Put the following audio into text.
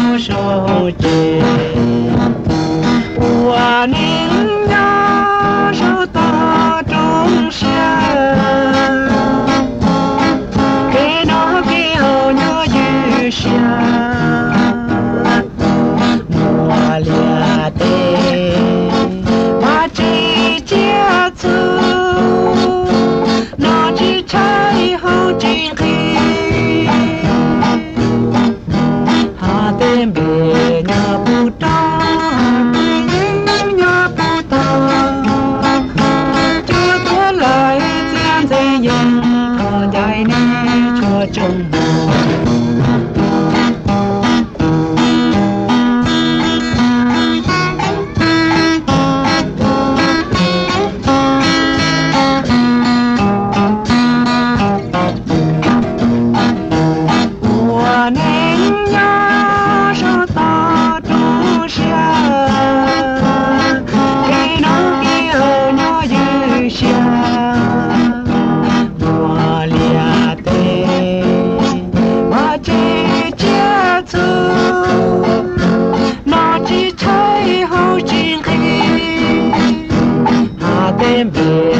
手接，我宁要手到中下，给那给后鸟雨下，我俩的把这家族，那只柴后进去。Bề nhà bù ta, nhà bù ta, cho tôi lại gian dây dần, thở dài nè cho chồng Baby